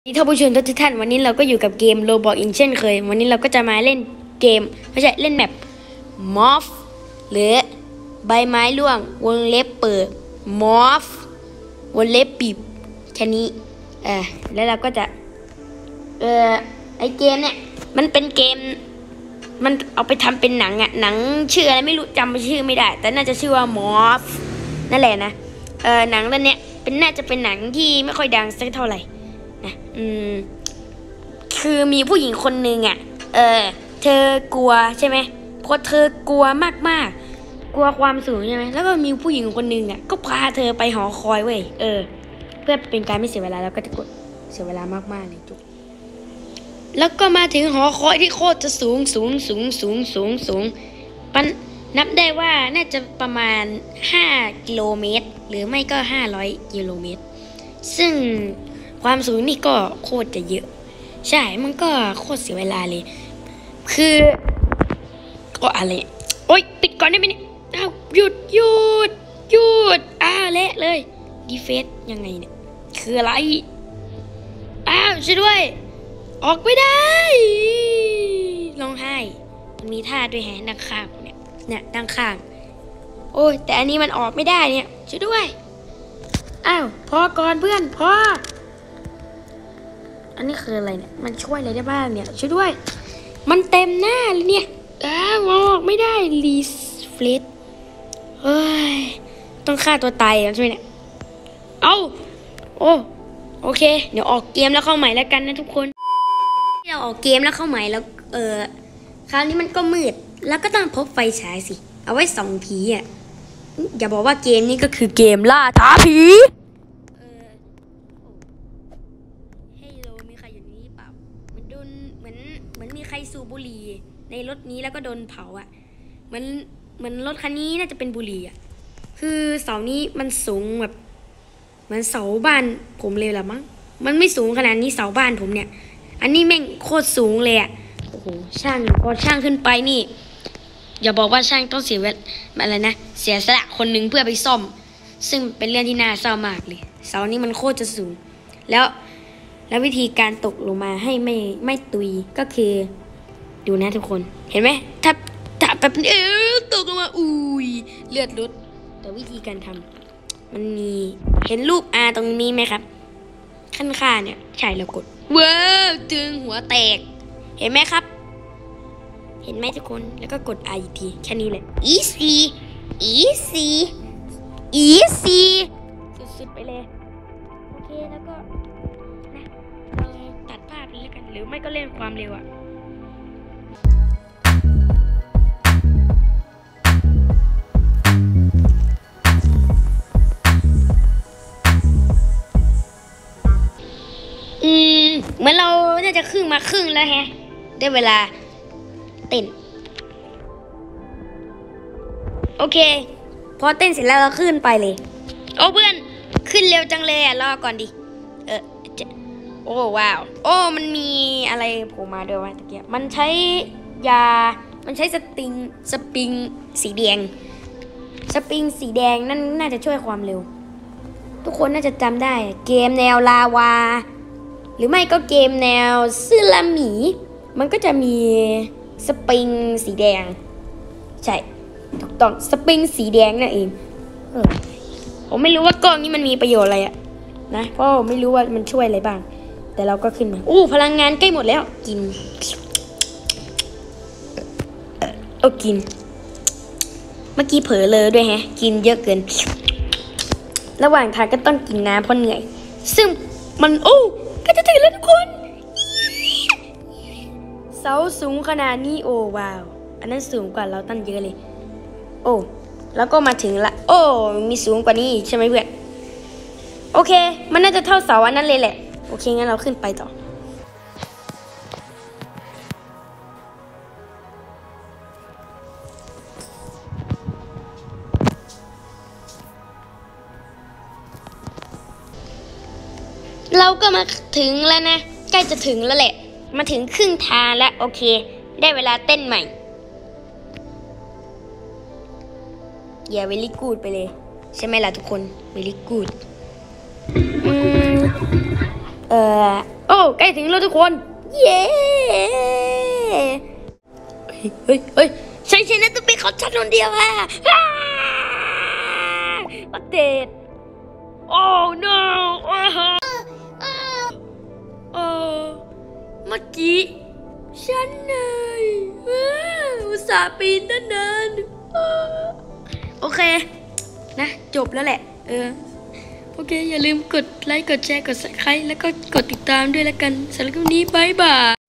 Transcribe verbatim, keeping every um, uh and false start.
ท่านผู้ชมทุกท่านวันนี้เราก็อยู่กับเกมโรบอกอีกเช่นเคยวันนี้เราก็จะมาเล่นเกมไม่ใช่เล่นแมปมอฟหรือใบไม้ร่วงวงเล็บเปิดมอฟวงเล็บปิดแค่นี้เออแล้วเราก็จะเออไอเกมเนี่ยมันเป็นเกมมันเอาไปทำเป็นหนังอะหนังชื่ออะไรไม่รู้จำชื่อไม่ได้แต่น่าจะชื่อว่ามอฟนั่นแหละนะเออหนังเรื่องนี้เป็นน่าจะเป็นหนังที่ไม่ค่อยดังสักเท่าไหร่นะอืมคือมีผู้หญิงคนหนึ่งอ่ะเออเธอกลัวใช่ไหมเพราะเธอกลัวมากๆกลัวความสูงใช่ไหมแล้วก็มีผู้หญิงคนหนึ่งอ่ะก็พาเธอไปหอคอยเว้ยเออเพื่อเป็นการไม่เสียเวลาแล้วก็จะกดเสียเวลามากๆเลยจุกแล้วก็มาถึงหอคอยที่โคตรจะสูงสูงสูงสูงสูงสูงปันนับได้ว่าน่าจะประมาณห้ากิโลเมตรหรือไม่ก็ห้าร้อยกิโลเมตรซึ่งความสูงนี่ก็โคตรจะเยอะใช่มันก็โคตรเสียเวลาเลยคือก็อะไรโอ๊ยปิดก่อนได้ไหมเนี่ยอ้าวหยุดหยุดหยุดอ้าวเละเลยดีเฟสยังไงเนี่ยคืออะไรอ้าวช่วยด้วยออกไม่ได้ร้องไห้มันมีท่าด้วยแฮะด้านข้างเนี่ยเนี่ยด้านข้างโอ้ยแต่อันนี้มันออกไม่ได้เนี่ยช่วยด้วยอ้าวพอก่อนเพื่อนพออันนี้คืออะไรเนี่ยมันช่วยอะไรได้บ้างเนี่ยช่วยด้วยมันเต็มหน้าเลยเนี่ยอ้าวออกไม่ได้รีเฟรชเฮ้ยต้องฆ่าตัวตายแล้วใช่ไหมเนี่ยเอาโอ้โอเคเดี๋ยวออกเกมแล้วเข้าใหม่แล้วกันนะทุกคนเราออกเกมแล้วเข้าใหม่แล้วเออคราวนี้มันก็มืดแล้วก็ต้องพกไฟฉายสิเอาไว้ส่องผีอ่ะอย่าบอกว่าเกมนี้ก็คือเกมล่าท้าผีเหมือนเหมือนมีใครสูบบุหรี่ในรถนี้แล้วก็โดนเผาอ่ะเหมือนเหมือนรถคันนี้น่าจะเป็นบุหรี่อ่ะคือเสานี้มันสูงแบบเหมือนเสาบ้านผมเลยละมั้งมันไม่สูงขนาดนี้เสาบ้านผมเนี่ยอันนี้แม่งโคตรสูงเลยอ่ะโอ้โหช่างพอช่างขึ้นไปนี่อย่าบอกว่าช่างต้องเสียเวลอะไรนะเสียสละคนหนึ่งเพื่อไปซ่อมซึ่งเป็นเรื่องที่น่าเศร้ามากเลยเสานี้มันโคตรจะสูงแล้วแล้ววิธีการตกลงมาให้ไม่ไม่ตุยก็คือดูนะทุกคนเห็นไหมถ้าถ้าแบบเออตกลงมาอุ้ยเลือดลดแต่วิธีการทำมันมีเห็นรูป R ตรงนี้ไหมครับขั้นค่าเนี่ยใช่แล้วกดว้าวตึงหัวแตกเห็นไหมครับเห็นไหมทุกคนแล้วก็กด R อีกทีแค่นี้แหละ easy easy easy สุดๆไปเลยโอเคแล้วก็ตัดภาพนี้แล้วกันหรือไม่ก็เล่นความเร็วอะอืมเหมือนเราน่าจะครึ่งมาครึ่งแล้วแฮะได้เวลาเต้นโอเคพอเต้นเสร็จแล้วเราขึ้นไปเลยโอ้เพื่อนขึ้นเร็วจังเลยอ่ะรอก่อนดิเออโอ้ว้าวโอ้มันมีอะไรโผล่มาด้วยวะตะเกียบมันใช้ยามันใช้สปริงสปริงสีแดงสปริงสีแดงนั่นน่าจะช่วยความเร็วทุกคนน่าจะจำได้เกมแนวลาวาหรือไม่ก็เกมแนวซึนามิมันก็จะมีสปริงสีแดงใช่ถูกต้องสปริงสีแดงนั่นเองเออผมไม่รู้ว่ากล้องนี้มันมีประโยชน์อะไรอะนะเพราะผมไม่รู้ว่ามันช่วยอะไรบ้างแต่เราก็ขึ้นมาอู้พลังงานใกล้หมดแล้วกินเอากินเมื่อกี้เผลอเลยด้วยแฮะกินเยอะเกินระหว่างทางก็ต้องกินน้ำเพราะเหนื่อยซึ่งมันโอ้ก็จะถึงแล้วทุกคนเสาสูงขนาดนี้โอ้ว้าวอันนั้นสูงกว่าเราตั้งเยอะเลยโอ้แล้วก็มาถึงละโอ้มีสูงกว่านี้ใช่ไหมเพื่อนโอเคมันน่าจะเท่าเสาอันนั้นเลยแหละโอเคงั้นเราขึ้นไปต่อเราก็มาถึงแล้วนะใกล้จะถึงแล้วแหละมาถึงครึ่งทางแล้วโอเคได้เวลาเต้นใหม่อย่าเวลี่กูดไปเลยใช่ไหมล่ะทุกคนเวลี่กูดอืมเออโอ้ใกล้ถึงแล้วทุกคน เย้เฮ้ยเฮ้ยเฮ้ยใช่ใช่นะต้องเป็นของฉันคนเดียวอ่ะอัปเดตโอ้ no โอ้โหเออเมื่อกี้ฉันเลยอุตส่าห์ปีนตั้งนานโอเคนะจบแล้วแหละเออโอเคอย่าลืมกดไลค์กดแชร์กด ซับสไครบ์ แล้วก็กดติดตามด้วยแล้วกันสำหรับวันนี้บายบาย